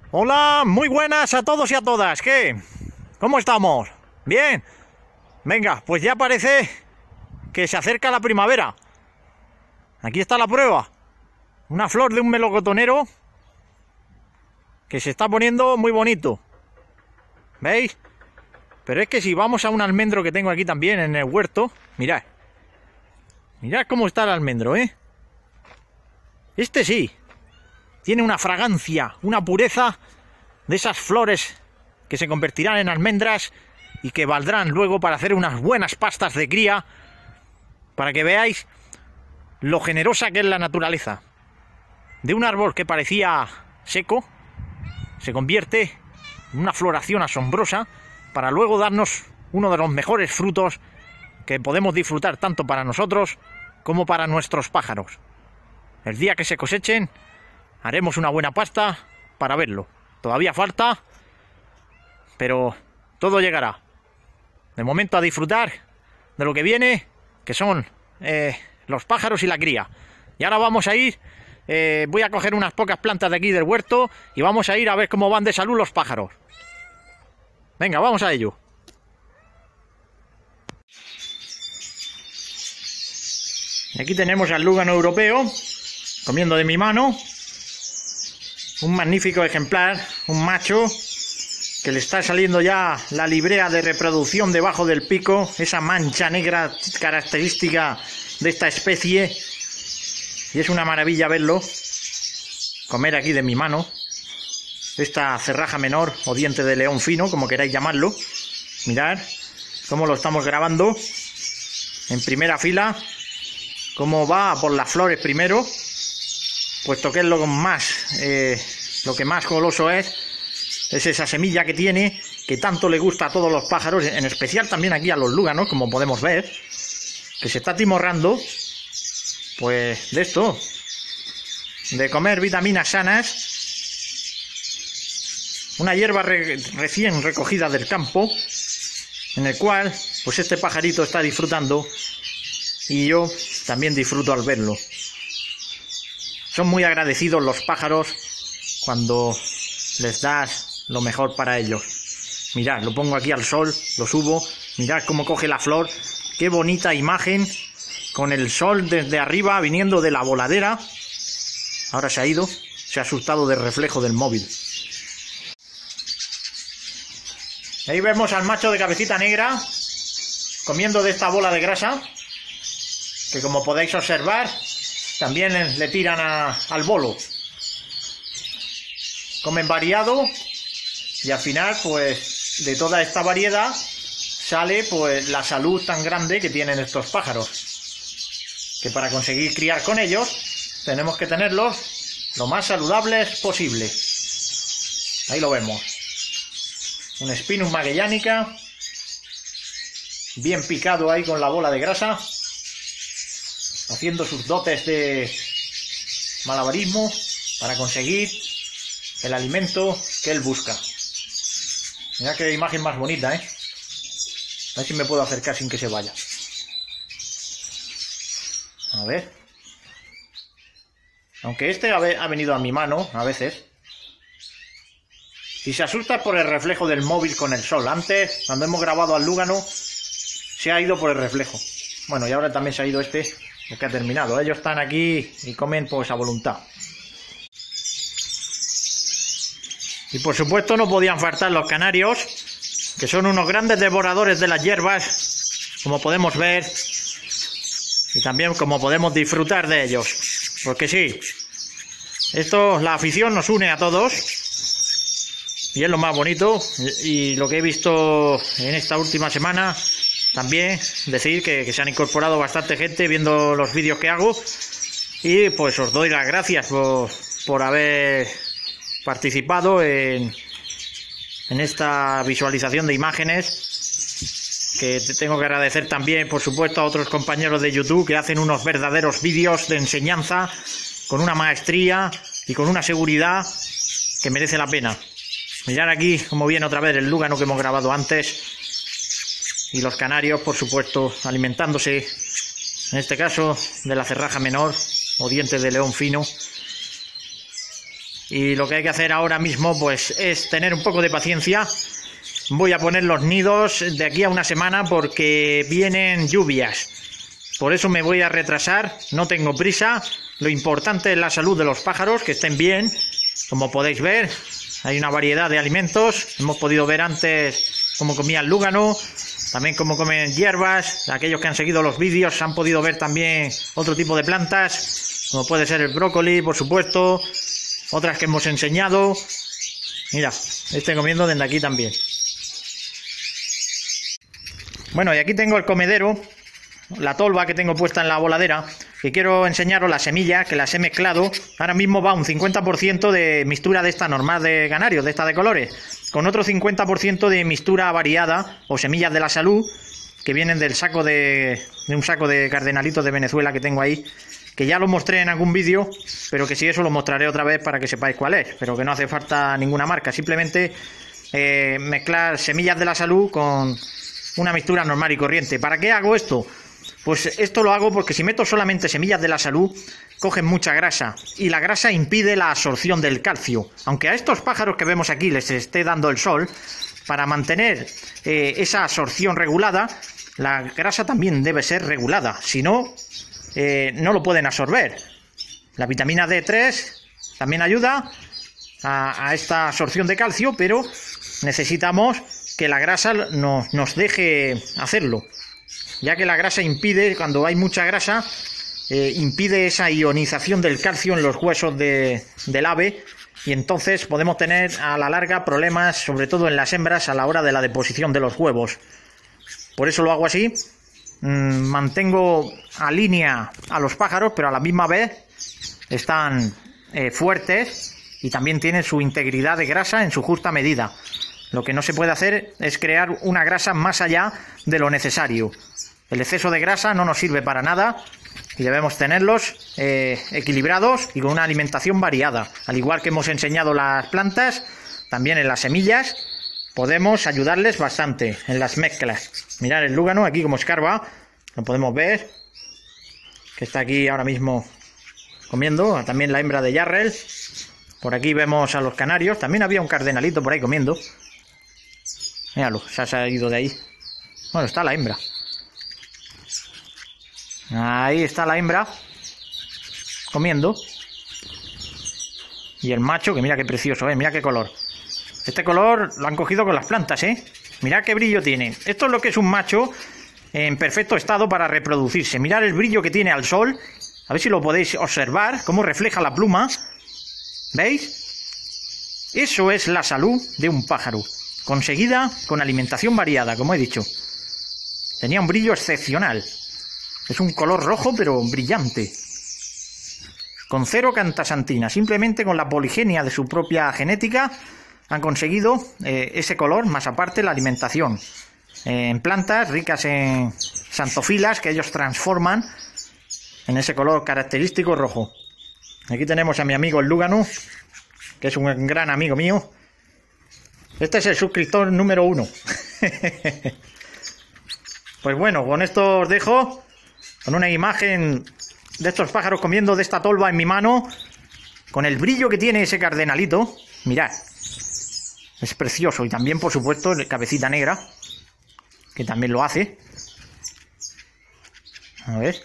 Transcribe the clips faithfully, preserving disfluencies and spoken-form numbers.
Hola, muy buenas a todos y a todas. ¿Qué? ¿Cómo estamos? ¿Bien? Venga, pues ya parece que se acerca la primavera. Aquí está la prueba. Una flor de un melocotonero que se está poniendo muy bonito. ¿Veis? Pero es que si vamos a un almendro que tengo aquí también en el huerto, mirad. Mirad cómo está el almendro, ¿eh? Este sí. Tiene una fragancia, una pureza de esas flores que se convertirán en almendras y que valdrán luego para hacer unas buenas pastas de cría, para que veáis lo generosa que es la naturaleza. De un árbol que parecía seco, se convierte en una floración asombrosa para luego darnos uno de los mejores frutos que podemos disfrutar tanto para nosotros como para nuestros pájaros. El día que se cosechen, haremos una buena pasta para verlo. Todavía falta, pero todo llegará. De momento a disfrutar de lo que viene, que son eh, los pájaros y la cría. Y ahora vamos a ir, eh, voy a coger unas pocas plantas de aquí del huerto y vamos a ir a ver cómo van de salud los pájaros. Venga, vamos a ello. Y aquí tenemos al lúgano europeo, comiendo de mi mano. Un magnífico ejemplar, un macho, que le está saliendo ya la librea de reproducción debajo del pico, esa mancha negra característica de esta especie. Y es una maravilla verlo, comer aquí de mi mano, esta cerraja menor o diente de león fino, como queráis llamarlo. Mirad cómo lo estamos grabando en primera fila, cómo va por las flores primero, puesto que es lo más, eh, lo que más goloso es, es esa semilla que tiene, que tanto le gusta a todos los pájaros, en especial también aquí a los lúganos, como podemos ver, que se está timorrando, pues de esto, de comer vitaminas sanas, una hierba re, recién recogida del campo, en el cual, pues este pajarito está disfrutando, y yo también disfruto al verlo. Son muy agradecidos los pájaros cuando les das lo mejor para ellos. Mirad, lo pongo aquí al sol, lo subo. Mirad cómo coge la flor. Qué bonita imagen, con el sol desde arriba viniendo de la voladera. Ahora se ha ido, se ha asustado del reflejo del móvil. Ahí vemos al macho de cabecita negra comiendo de esta bola de grasa, que como podéis observar también le tiran a, al bolo. Comen variado y al final, pues, de toda esta variedad sale pues la salud tan grande que tienen estos pájaros, que para conseguir criar con ellos tenemos que tenerlos lo más saludables posible. Ahí lo vemos. Un Spinus magellanica bien picado ahí con la bola de grasa, haciendo sus dotes de malabarismo para conseguir el alimento que él busca. Mirad qué imagen más bonita, ¿eh? A ver si me puedo acercar sin que se vaya. A ver. Aunque este ha venido a mi mano a veces. Y se asusta por el reflejo del móvil con el sol. Antes, cuando hemos grabado al lúgano, se ha ido por el reflejo. Bueno, y ahora también se ha ido este, que ha terminado. Ellos están aquí y comen pues a voluntad. Y por supuesto no podían faltar los canarios, que son unos grandes devoradores de las hierbas, como podemos ver, y también como podemos disfrutar de ellos. Porque sí, esto, la afición nos une a todos, y es lo más bonito. Y lo que he visto en esta última semana, también decir que, que se han incorporado bastante gente viendo los vídeos que hago, y pues os doy las gracias por, por haber participado en, en esta visualización de imágenes, que tengo que agradecer también, por supuesto, a otros compañeros de YouTube que hacen unos verdaderos vídeos de enseñanza con una maestría y con una seguridad que merece la pena. Mirad aquí cómo viene otra vez el lúgano que hemos grabado antes, y los canarios, por supuesto, alimentándose, en este caso, de la cerraja menor o diente de león fino. y lo que hay que hacer ahora mismo pues es tener un poco de paciencia. Voy a poner los nidos de aquí a una semana porque vienen lluvias. Por eso me voy a retrasar, no tengo prisa. Lo importante es la salud de los pájaros, que estén bien. Como podéis ver, hay una variedad de alimentos. Hemos podido ver antes cómo comía el lúgano, también cómo comen hierbas. Aquellos que han seguido los vídeos han podido ver también otro tipo de plantas, como puede ser el brócoli, por supuesto. Otras que hemos enseñado. Mira, estoy comiendo desde aquí también. Bueno, y aquí tengo el comedero, la tolva que tengo puesta en la voladera, que quiero enseñaros las semillas, que las he mezclado. Ahora mismo va un cincuenta por ciento de mixtura de esta normal de ganarios, de esta de colores, con otro cincuenta por ciento de mixtura variada o semillas de la salud, que vienen del saco de, de un saco de cardenalitos de Venezuela que tengo ahí, que ya lo mostré en algún vídeo, pero que si eso lo mostraré otra vez para que sepáis cuál es, pero que no hace falta ninguna marca, simplemente eh, mezclar semillas de la salud con una mixtura normal y corriente. ¿Para qué hago esto? Pues esto lo hago porque si meto solamente semillas de la salud, cogen mucha grasa y la grasa impide la absorción del calcio. Aunque a estos pájaros que vemos aquí les esté dando el sol, para mantener eh, esa absorción regulada, la grasa también debe ser regulada, si no, eh, no lo pueden absorber. La vitamina D tres también ayuda a, a esta absorción de calcio, pero necesitamos que la grasa nos, nos deje hacerlo, ya que la grasa impide, cuando hay mucha grasa, eh, impide esa ionización del calcio en los huesos de, del ave, y entonces podemos tener a la larga problemas, sobre todo en las hembras, a la hora de la deposición de los huevos. Por eso lo hago así. Mm, mantengo a línea a los pájaros, pero a la misma vez están eh, fuertes y también tienen su integridad de grasa en su justa medida. Lo que no se puede hacer es crear una grasa más allá de lo necesario. El exceso de grasa no nos sirve para nada y debemos tenerlos eh, equilibrados y con una alimentación variada. Al igual que hemos enseñado las plantas, también en las semillas podemos ayudarles bastante en las mezclas. Mirad el lúgano aquí como escarba, lo podemos ver, que está aquí ahora mismo comiendo. También la hembra de Yarrel. Por aquí vemos a los canarios. También había un cardenalito por ahí comiendo. Míralo, se ha salido de ahí. Bueno, está la hembra. Ahí está la hembra comiendo. Y el macho, que mira qué precioso, ¿eh? Mira qué color. Este color lo han cogido con las plantas, ¿eh? Mirad qué brillo tiene. Esto es lo que es un macho en perfecto estado para reproducirse. Mirad el brillo que tiene al sol. A ver si lo podéis observar, cómo refleja la pluma. ¿Veis? Eso es la salud de un pájaro, conseguida con alimentación variada, como he dicho. Tenía un brillo excepcional. Es un color rojo, pero brillante. Con cero cantasantina. Simplemente con la poligenia de su propia genética han conseguido eh, ese color, más aparte la alimentación. Eh, en plantas ricas en xanthofilas que ellos transforman en ese color característico rojo. Aquí tenemos a mi amigo el lúgano, que es un gran amigo mío. Este es el suscriptor número uno. Pues bueno, con esto os dejo, con una imagen de estos pájaros comiendo de esta tolva en mi mano, con el brillo que tiene ese cardenalito. Mirad, es precioso. Y también, por supuesto, el cabecita negra, que también lo hace. A ver.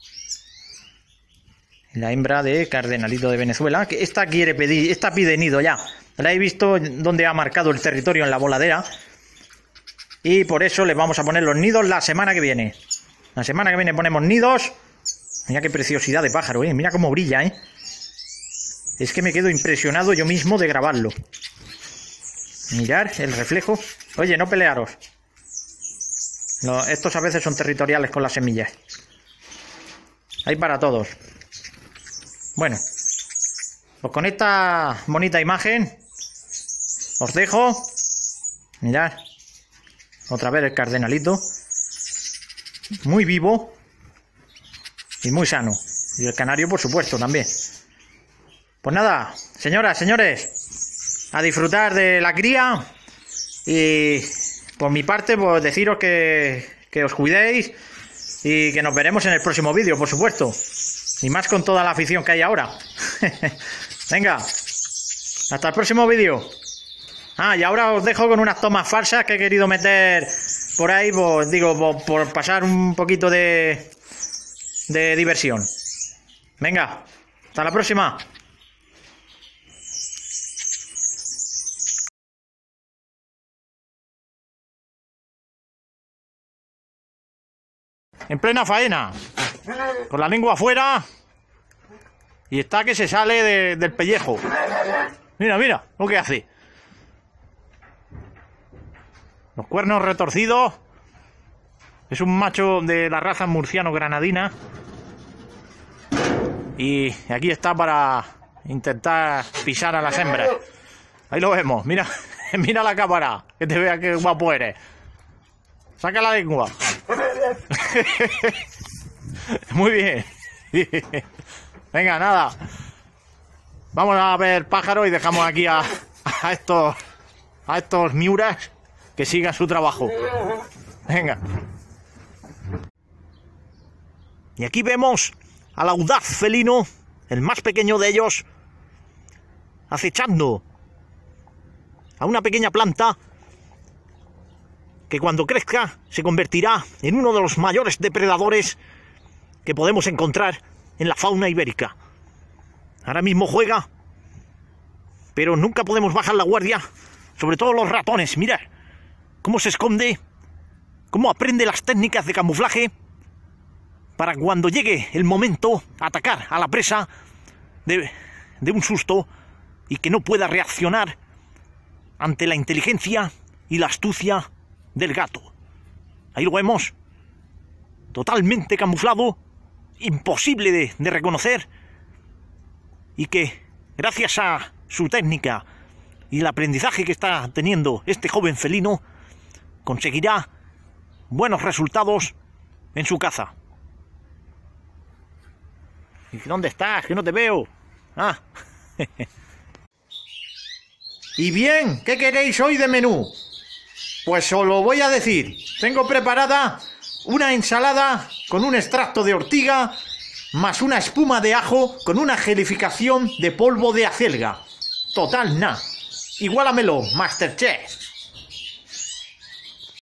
La hembra de cardenalito de Venezuela, que esta quiere pedir, esta pide nido ya. La he visto donde ha marcado el territorio en la voladera. Y por eso le vamos a poner los nidos la semana que viene. La semana que viene ponemos nidos. Mira qué preciosidad de pájaro, ¿eh? Mira cómo brilla, ¿eh? Es que me quedo impresionado yo mismo de grabarlo. Mirad el reflejo. Oye, no pelearos. No, estos a veces son territoriales con las semillas. Hay para todos. Bueno, pues con esta bonita imagen os dejo. Mirad, otra vez el cardenalito, muy vivo y muy sano. Y el canario, por supuesto, también. Pues nada, señoras, señores, a disfrutar de la cría. Y por mi parte, pues deciros que, que os cuidéis y que nos veremos en el próximo vídeo, por supuesto. Y más con toda la afición que hay ahora. Venga, Hasta el próximo vídeo. Ah, y ahora os dejo con unas tomas falsas que he querido meter por ahí, pues digo, por, por pasar un poquito de, de diversión. Venga, hasta la próxima. En plena faena, con la lengua afuera, y está que se sale de, del pellejo. Mira, mira lo que hace. Los cuernos retorcidos. Es un macho de la raza murciano-granadina. Y aquí está para intentar pisar a las hembras. Ahí lo vemos, mira, mira la cámara, que te vea qué guapo eres. Saca la lengua. Muy bien. Venga, nada. Vamos a ver pájaros y dejamos aquí a, a estos a estos miuras que sigan su trabajo. Venga. Y aquí vemos al audaz felino, el más pequeño de ellos, acechando a una pequeña planta que cuando crezca se convertirá en uno de los mayores depredadores que podemos encontrar en la fauna ibérica. Ahora mismo juega, pero nunca podemos bajar la guardia, sobre todo los ratones. Mirad cómo se esconde, cómo aprende las técnicas de camuflaje para cuando llegue el momento atacar a la presa de, de un susto y que no pueda reaccionar ante la inteligencia y la astucia del gato. Ahí lo vemos, totalmente camuflado, imposible de, de reconocer, y que gracias a su técnica y el aprendizaje que está teniendo este joven felino conseguirá buenos resultados en su caza. ¿Y dónde estás? Que no te veo. Ah. Y bien, ¿qué queréis hoy de menú? Pues os lo voy a decir. Tengo preparada una ensalada con un extracto de ortiga, más una espuma de ajo con una gelificación de polvo de acelga. Total, na. Igualamelo, Masterchef.